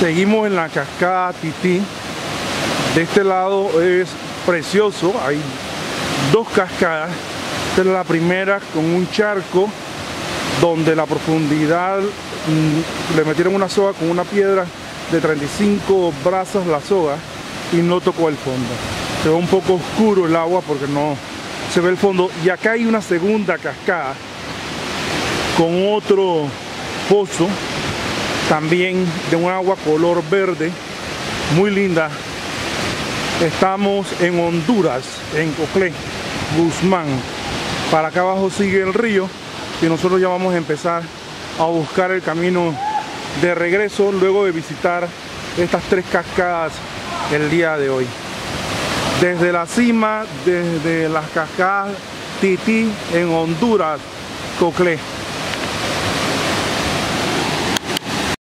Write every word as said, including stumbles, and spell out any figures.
Seguimos en la cascada Tití. De este lado es precioso, hay dos cascadas. Esta es la primera con un charco donde la profundidad mmm, le metieron una soga con una piedra de treinta y cinco brazas la soga y no tocó el fondo. Se ve un poco oscuro el agua porque no se ve el fondo. Y acá hay una segunda cascada con otro pozo también de un agua color verde, muy linda. Estamos en Honduras, en Coclé, Guzmán. Para acá abajo sigue el río y nosotros ya vamos a empezar a buscar el camino de regreso luego de visitar estas tres cascadas el día de hoy. Desde la cima, desde las cascadas Tití en Honduras, Coclé.